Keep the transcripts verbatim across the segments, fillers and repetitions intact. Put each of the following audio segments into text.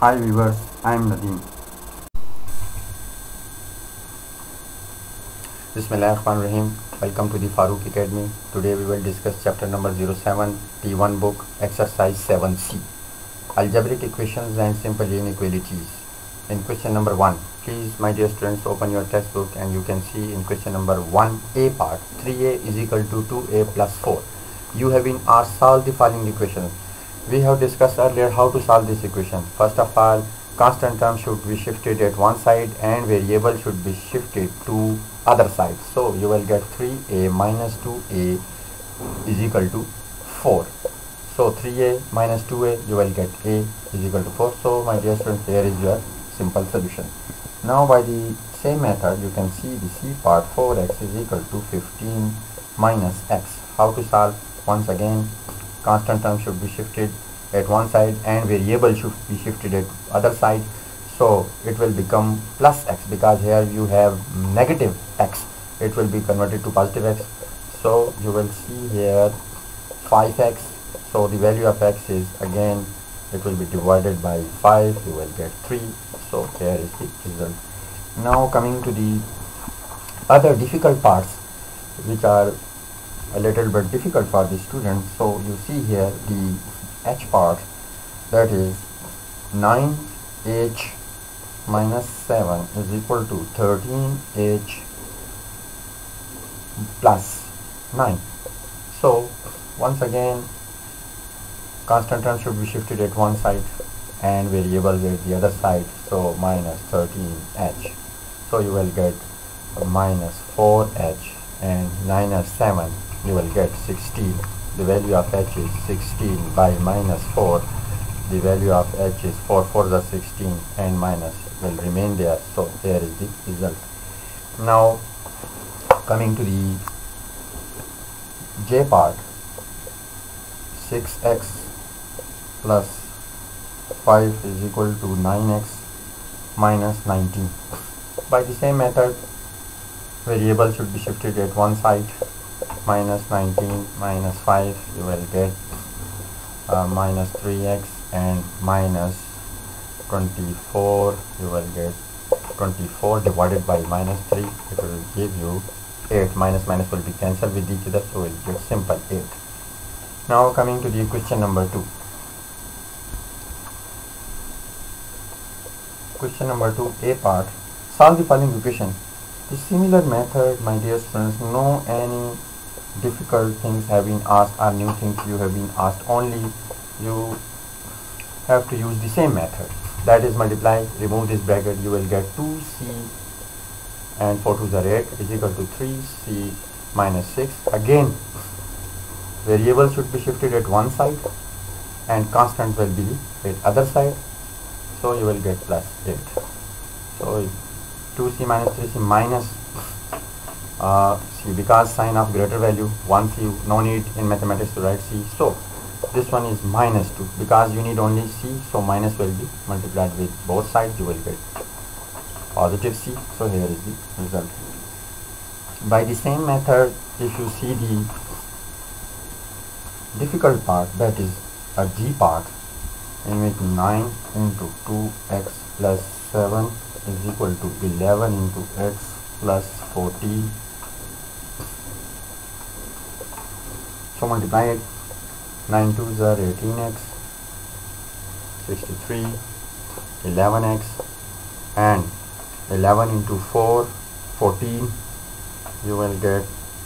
Hi viewers, I am Nadeem. Bismillahirrahmanirrahim. Welcome to the Farooq Academy. Today we will discuss chapter number zero seven, T one book, exercise seven C. Algebraic equations and simple inequalities. In question number one, please my dear students open your textbook and you can see in question number one A part, three A is equal to two A plus four. You have been asked solve the following equations. We have discussed earlier how to solve this equation. First of all, constant term should be shifted at one side and variable should be shifted to other side. So you will get three A minus two A is equal to four. So three A minus two A, you will get A is equal to four. So my dear students, here is your simple solution. Now by the same method, you can see the C part, four x is equal to fifteen minus x. How to solve? Once again, constant term should be shifted at one side and variable should be shifted at other side. So it will become plus x, because here you have negative x, it will be converted to positive x. So you will see here five x. So the value of x is, again it will be divided by five, you will get three. So here is the result. Now coming to the other difficult parts, which are a little bit difficult for the students. So you see here the h part, that is nine h minus seven is equal to thirteen h plus nine. So once again, constant term should be shifted at one side and variable at the other side. So minus thirteen h. So you will get minus four h, and nine or seven, you will get sixteen. The value of h is sixteen by minus four. The value of h is four, four is sixteen, and minus will remain there. So here is the result. Now coming to the j part, six x plus five is equal to nine x minus nineteen. By the same method, variable should be shifted at one side. Minus nineteen minus five, you will get uh, minus three x, and minus twenty-four, you will get twenty-four divided by minus three, it will give you eight. Minus minus will be cancelled with each other, so we will get simple eight. Now coming to the question number two. Question number two, A part, solve the following equation. The similar method, my dear students, no any difficult things have been asked or new things you have been asked, only you have to use the same method, that is multiply, remove this bracket, you will get two c and four twos are eight is equal to three c minus six. Again, variable should be shifted at one side and constant will be at other side, so you will get plus eight. So two c minus three c minus uh, c, because sign of greater value, one c, no need in mathematics to write c. So this one is minus two, because you need only c, so minus will be multiplied with both sides, you will get positive c. So here is the result. By the same method, if you see the difficult part, that is a g part, in which nine into two x plus seven is equal to eleven into x plus fourteen. So multiply it, nine twos are eighteen x, sixty-three, eleven x, and eleven into four, fourteen, you will get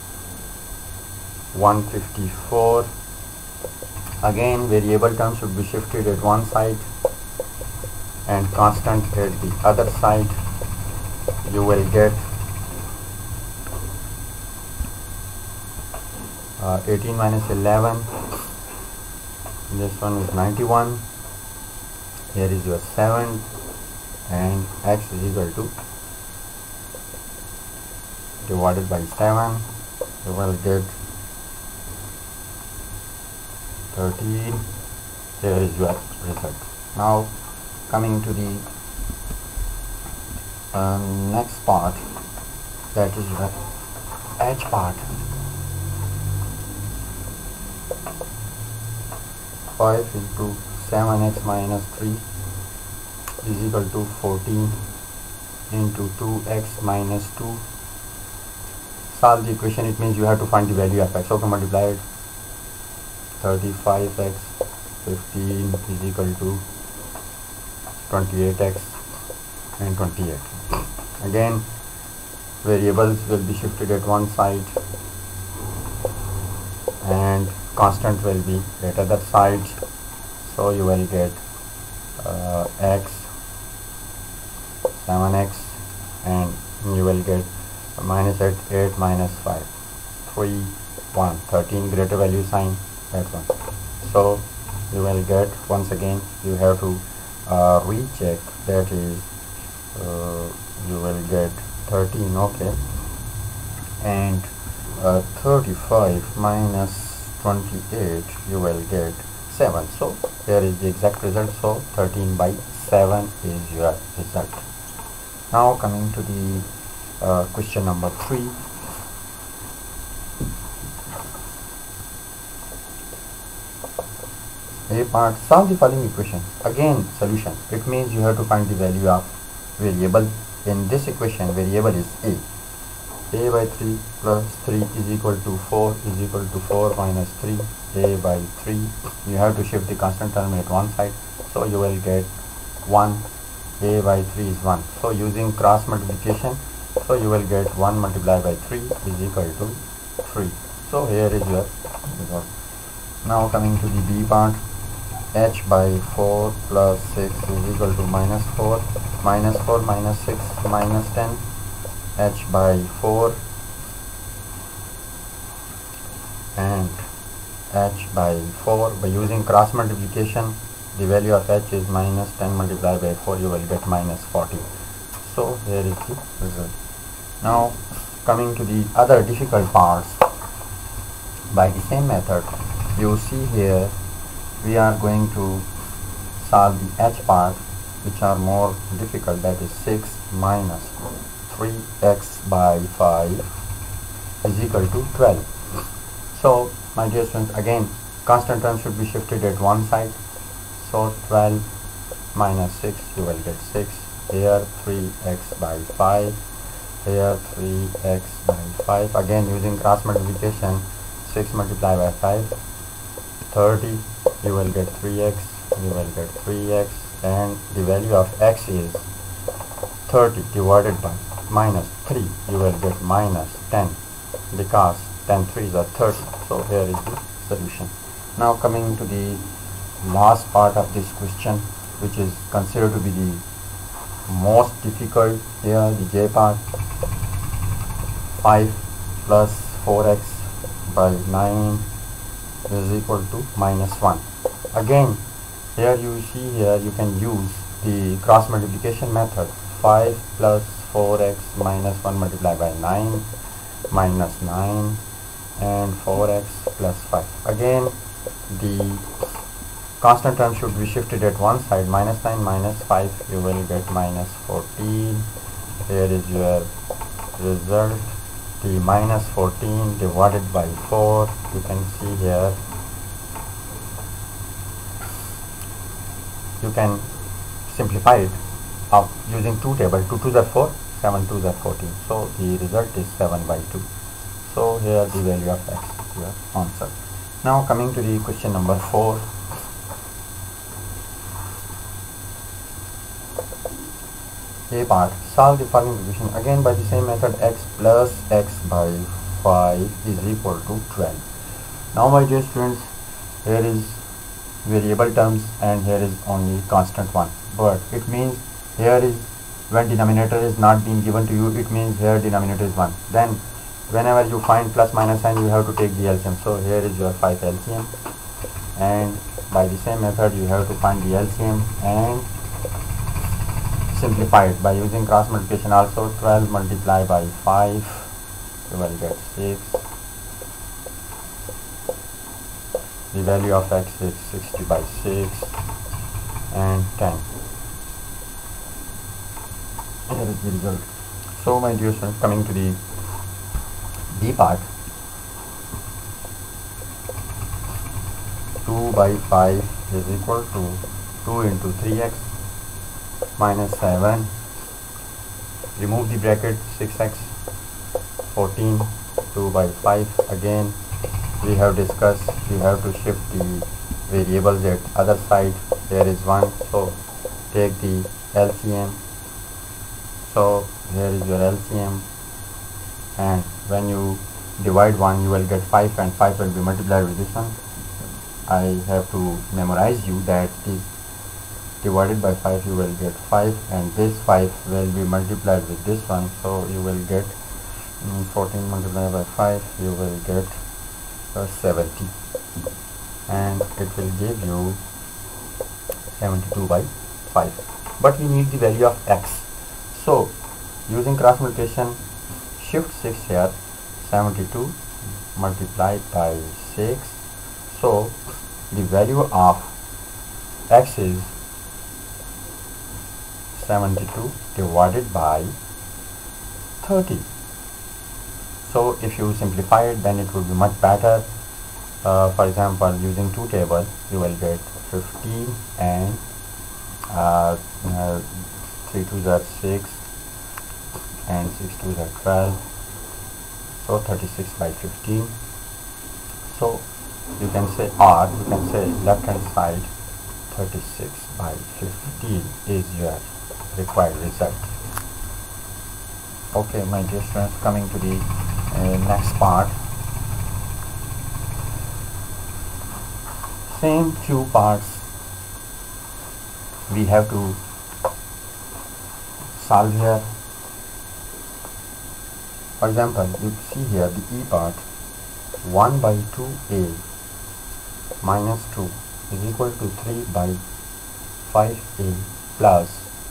one hundred fifty-four. Again, variable term should be shifted at one side and constant at the other side, you will get uh, eighteen minus eleven, this one is ninety-one, here is your seven, and x is equal to divided by seven, you will get thirteen. Here is your result. Now coming to the um, next part, that is your h part. five into seven x minus three is equal to fourteen into two x minus two. Solve the equation. It means you have to find the value of x. Okay, multiply it. thirty-five x fifteen is equal to twenty-eight x and twenty-eight. Again, variables will be shifted at one side and constant will be at other side, so you will get uh, x seven x and you will get minus at eight minus five three one thirteen greater value sign that one. So you will get, once again you have to uh, recheck, that is uh, you will get thirteen, okay, and uh, thirty-five minus twenty-eight you will get seven. So here is the exact result. So thirteen by seven is your result. Now coming to the uh, question number three. A part, solve the following equation. Again solution. It means you have to find the value of variable. In this equation, variable is a. A by three plus three is equal to four is equal to four minus three. A by three. You have to shift the constant term at one side, so you will get one. A by three is one. So using cross multiplication, so you will get one multiplied by three is equal to three. So here is your result. Now coming to the B part. H by four plus six is equal to minus four. Minus four minus six minus ten. H by four and H by four. By using cross multiplication, the value of H is minus ten multiplied by four, you will get minus forty. So here is the result. Now coming to the other difficult parts, by the same method, you see here we are going to solve the H part, which are more difficult, that is six minus three x by five is equal to twelve. So my dear students, again constant term should be shifted at one side, so twelve minus six you will get six. Here three x by five, here three x by five. Again using cross multiplication, six multiplied by five, thirty, you will get three x, you will get three x, and the value of x is thirty divided by minus three, you will get minus ten, because ten threes are thirty. So here is the solution. Now coming to the last part of this question, which is considered to be the most difficult. Here the J part. Five plus four x by nine is equal to minus one. Again here you see, here you can use the cross multiplication method. Five plus four x minus one multiplied by nine minus nine, and four x plus five. Again the constant term should be shifted at one side. Minus nine minus five, you will get minus fourteen. Here is your result. The minus fourteen divided by four, you can see here. You can simplify it of using two tables. two twos are four, seven twos are fourteen. So the result is seven by two. So here the value of x is your answer. Now coming to the question number four. A part, solve the following equation. Again by the same method, x plus x by five is equal to twelve. Now my dear students, here is variable terms and here is only constant one, but it means here is, when denominator is not being given to you, it means here denominator is one. Then whenever you find plus minus sign, you have to take the L C M. So here is your five L C M, and by the same method you have to find the L C M and simplify it by using cross multiplication also. Twelve multiplied by five, you will get six. The value of x is sixty by six and ten. Here is the result. So my dear students, coming to the D part, two by five is equal to two into three x minus seven, remove the bracket, six x, fourteen, two by five. Again we have discussed you have to shift the variables at other side. There is one, so take the L C M. So here is your L C M, and when you divide one you will get five, and five will be multiplied with this one. I have to memorize you that this divided by five you will get five, and this five will be multiplied with this one, so you will get mm, fourteen multiplied by five, you will get uh, seventy, and it will give you seventy-two by five. But we need the value of x, so using cross multiplication, shift six here, seventy-two multiplied by six, so the value of x is seventy-two divided by thirty. So if you simplify it, then it would be much better. Uh, for example, using two tables, you will get fifteen, and uh, uh, three twos are six, and six twos are twelve, so thirty-six by fifteen. So you can say, or you can say left hand side, thirty-six by fifteen is your required result. Okay, my dear students, coming to the uh, next part. Same few parts we have to solve here. For example, you see here the E part, one by two a minus two is equal to three by five a plus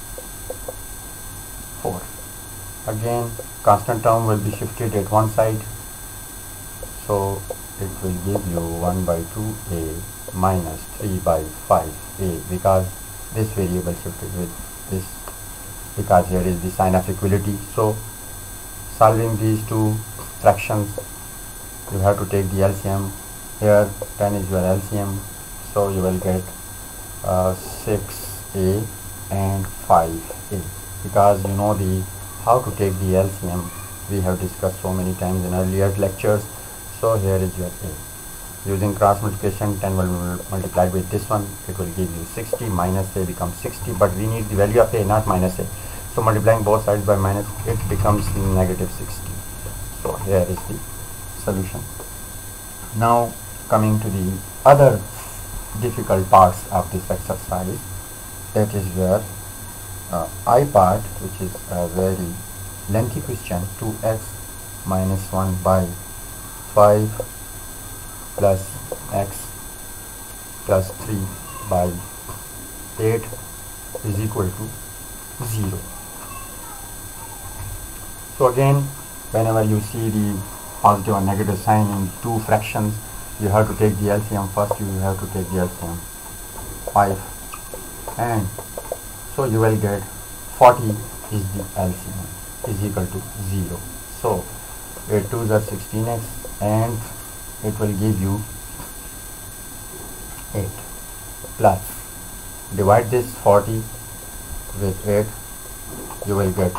four. Again, constant term will be shifted at one side, so it will give you one by two a minus three by five a, because this variable shifted with this, because here is the sign of equality. So solving these two fractions, you have to take the L C M. Here ten is your L C M, so you will get uh, six a and five a, because you know the how to take the L C M. We have discussed so many times in earlier lectures. So here is your a. Using cross multiplication, ten will be multiplied with this one, it will give you sixty, minus a becomes sixty, but we need the value of a, not minus a. So multiplying both sides by minus, it becomes negative sixty. So here is the solution. Now coming to the other difficult parts of this exercise, that is your uh, I part, which is a very lengthy question. Two x minus one by five plus x plus three by eight is equal to zero. So again, whenever you see the positive or negative sign in two fractions, you have to take the L C M first. You have to take the L C M five, and so you will get forty is the L C M is equal to zero. So eight twos are sixteen x, and it will give you eight, plus divide this forty with eight, you will get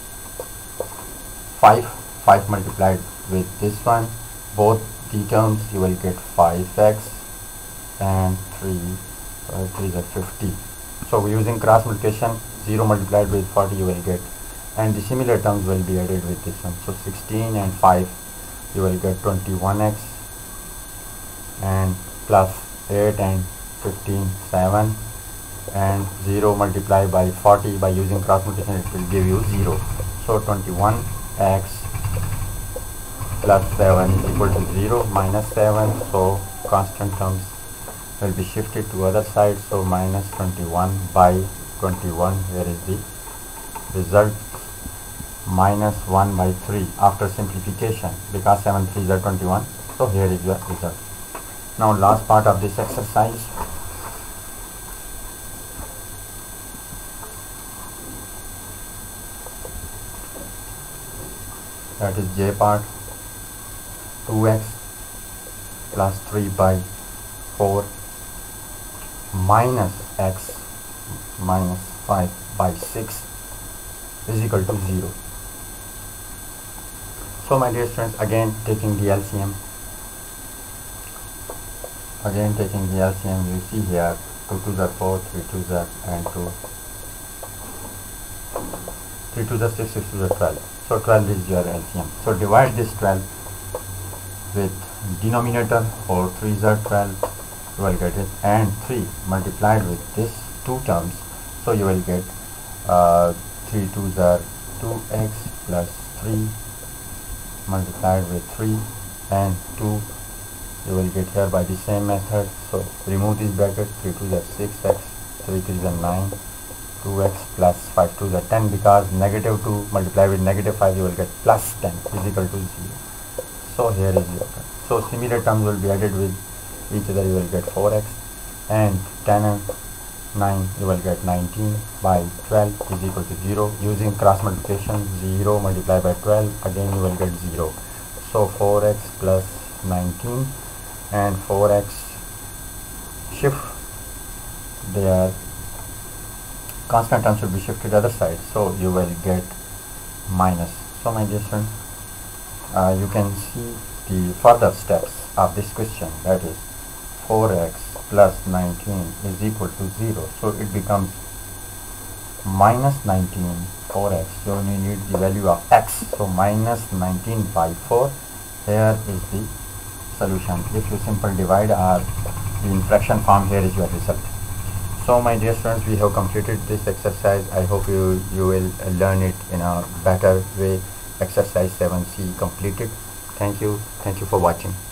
five, five multiplied with this one, both the terms you will get five x, and three, uh, three is fifty. So we're using cross multiplication, zero multiplied with forty you will get, and the similar terms will be added with this one. So sixteen and five, you will get twenty-one x, and plus eight and fifteen, seven, and zero multiplied by forty by using cross multiplication, it will give you zero. So twenty-one x plus seven is equal to zero, minus seven, so constant terms will be shifted to other side, so minus twenty-one by twenty-one, here is the result, minus one by three after simplification, because seven threes are twenty-one, so here is your result. Now last part of this exercise, that is J part, two x plus three by four minus x minus five by six is equal to zero. So my dear students, again taking the L C M, again taking the L C M, you see here two twos are four, three twos are and two, three twos are six, six twos are twelve. So twelve is your L C M. So divide this twelve with denominator, four threes are twelve, you will get it, and three multiplied with this two terms, so you will get uh, three twos are two x plus three multiplied with three and two, you will get here by the same method. So remove this bracket, three twos are six x, three threes are nine, two x plus five twos are ten, because negative two multiplied with negative five, you will get plus ten is equal to zero. So here is your term. So similar terms will be added with each other, you will get four x, and ten and nine, you will get nineteen by twelve is equal to zero. Using cross multiplication, zero multiplied by twelve, again you will get zero. So four x plus nineteen and four x, shift their constant term should be shifted to the other side, so you will get minus. So my dear students, uh, you can see the further steps of this question, that is four x plus nineteen is equal to zero, so it becomes minus nineteen four x. So you need the value of x, so minus nineteen by four. Here is the solution. If you simple divide or in fraction form, here is your result. So my dear students, we have completed this exercise. I hope you you will learn it in a better way. Exercise seven C completed. Thank you. Thank you for watching.